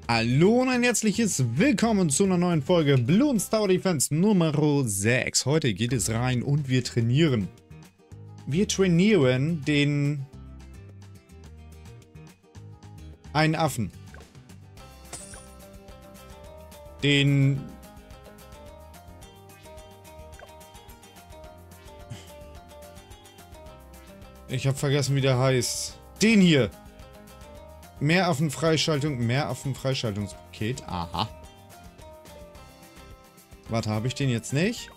Hallo und ein herzliches Willkommen zu einer neuen Folge Bloons Tower Defense Nummer 6. Heute geht es rein und wir trainieren. Wir trainieren einen Affen. Ich habe vergessen, wie der heißt. Den hier. Mehraffen-Freischaltungspaket. Aha. Warte, habe ich den jetzt nicht?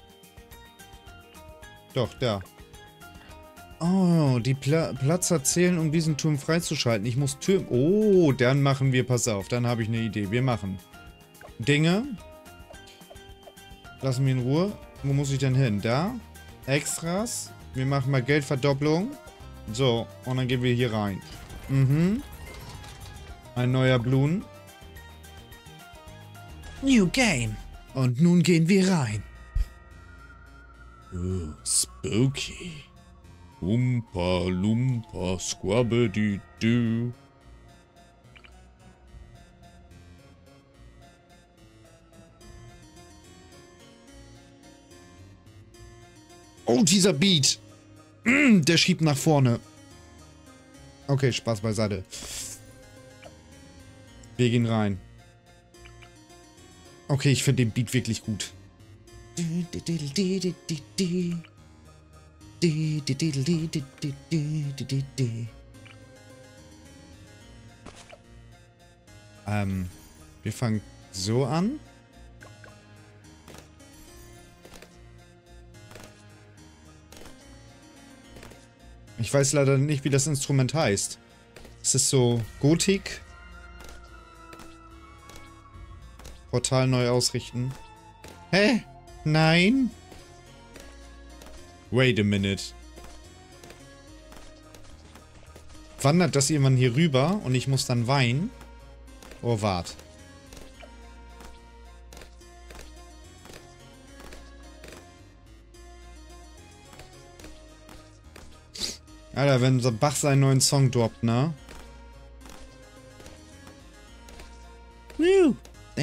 Doch, da. Oh, die Platzer zählen, um diesen Turm freizuschalten. Ich muss Türme... Oh, dann machen wir... Pass auf, dann habe ich eine Idee. Wir machen Dinge. Lassen wir in Ruhe. Wo muss ich denn hin? Da. Extras. Wir machen mal Geldverdopplung. So, und dann gehen wir hier rein. Mhm. Ein neuer Bloon. New Game. Und nun gehen wir rein. Oh, spooky. Oompa Loompa Squabbidi-Doo. Oh, dieser Beat. Der schiebt nach vorne. Okay, Spaß beiseite. Wir gehen rein. Okay, ich finde den Beat wirklich gut. Wir fangen so an. Ich weiß leider nicht, wie das Instrument heißt. Es ist so Gotik. Portal neu ausrichten. Hä? Nein? Wait a minute. Wandert das irgendwann hier rüber und ich muss dann weinen? Oh, wart. Alter, wenn Bach seinen neuen Song droppt, ne? Woo!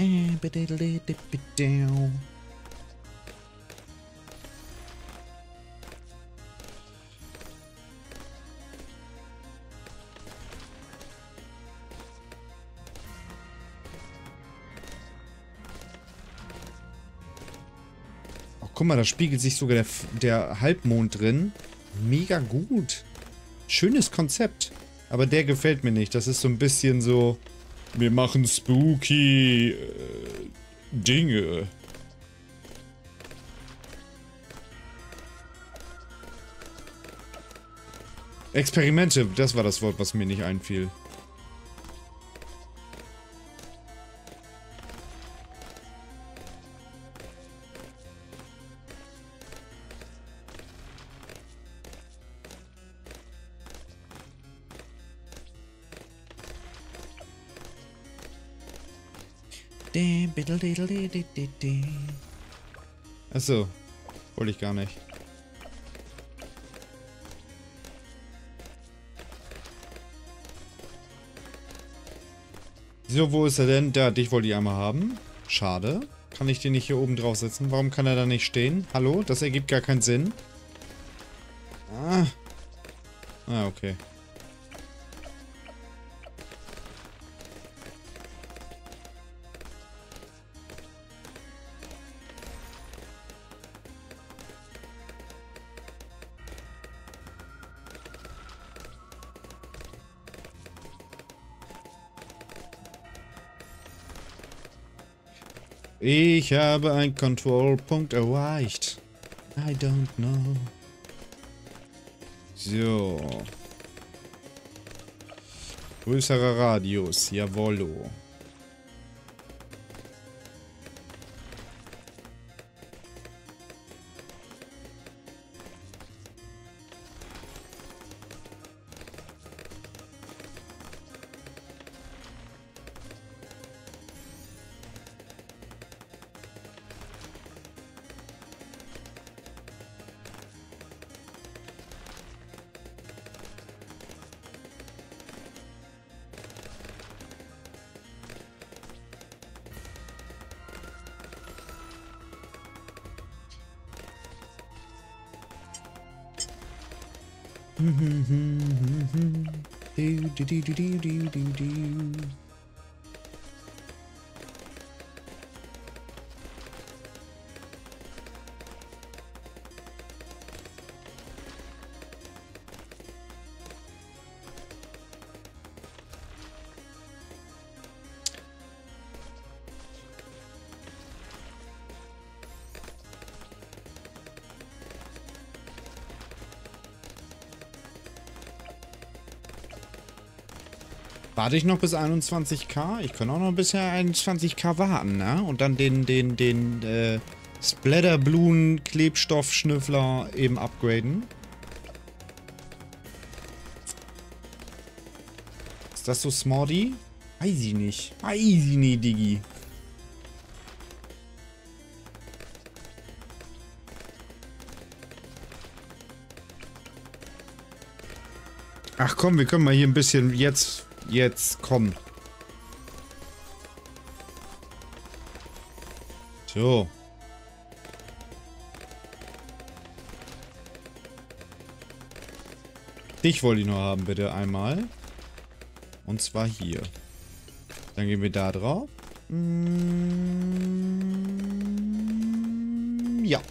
Oh, guck mal, da spiegelt sich sogar der Halbmond drin. Mega gut. Schönes Konzept. Aber der gefällt mir nicht. Das ist so ein bisschen so... Wir machen spooky Dinge. Experimente, das war das Wort, was mir nicht einfiel. Achso, wollte ich gar nicht. So, wo ist er denn? Da, dich wollte ich einmal haben. Schade. Kann ich den nicht hier oben drauf setzen? Warum kann er da nicht stehen? Hallo? Das ergibt gar keinen Sinn. Ah. Ah, okay. Ich habe einen Kontrollpunkt erreicht. I don't know. So. Größerer Radius, jawollo. Warte ich noch bis 21k? Ich kann auch noch bisher 21k warten, ne? Und dann den Splatterblumen Klebstoffschnüffler eben upgraden. Ist das so smarty? Weiß ich nicht. Weiß ich nicht, Diggi. Ach komm, wir können mal hier ein bisschen jetzt kommen. So. Dich wollte ich nur haben, bitte einmal. Und zwar hier. Dann gehen wir da drauf. Ja.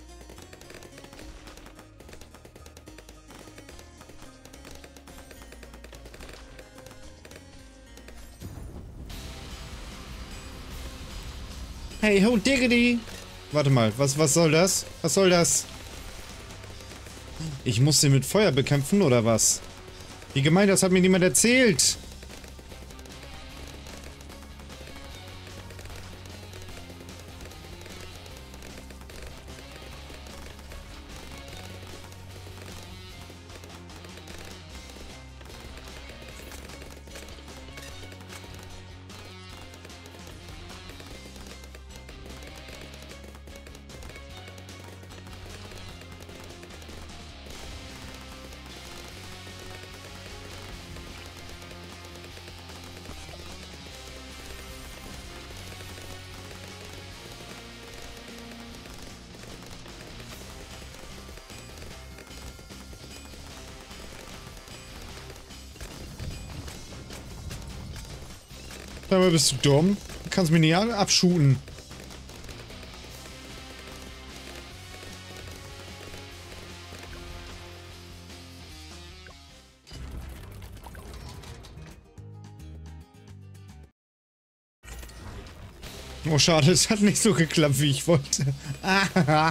Hey, ho, diggity! Warte mal, was soll das? Was soll das? Ich muss den mit Feuer bekämpfen, oder was? Wie gemein, das hat mir niemand erzählt! Dabei bist du dumm. Du kannst mich nicht abschuten. Oh, schade, es hat nicht so geklappt, wie ich wollte. Ah.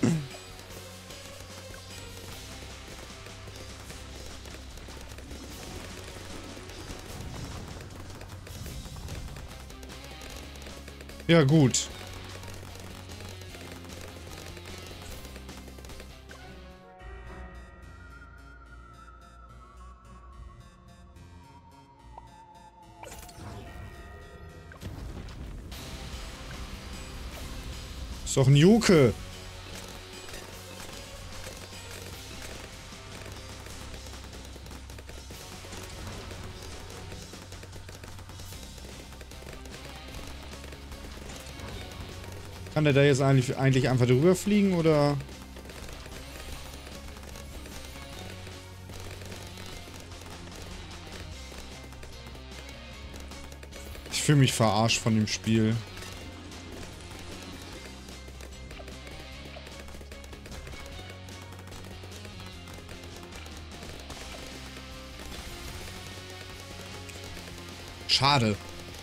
Ja, gut. Ist doch ein Juke. Kann der da jetzt eigentlich einfach drüber fliegen, oder? Ich fühle mich verarscht von dem Spiel. Schade.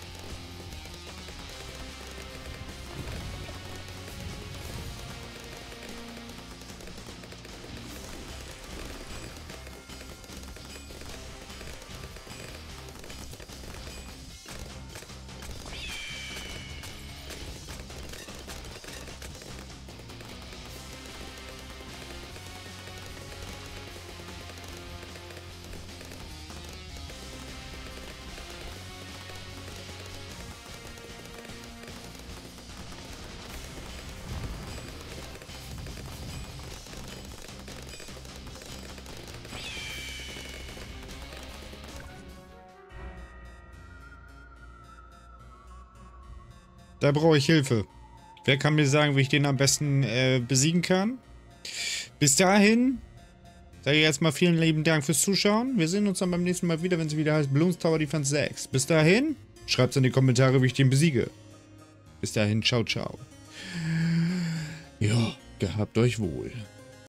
Da brauche ich Hilfe. Wer kann mir sagen, wie ich den am besten besiegen kann? Bis dahin Sage ich erstmal vielen lieben Dank fürs Zuschauen. Wir sehen uns dann beim nächsten Mal wieder, wenn es wieder heißt Bloons Tower Defense 6. Bis dahin, schreibt es in die Kommentare, wie ich den besiege. Bis dahin, ciao, ciao. Ja, gehabt euch wohl.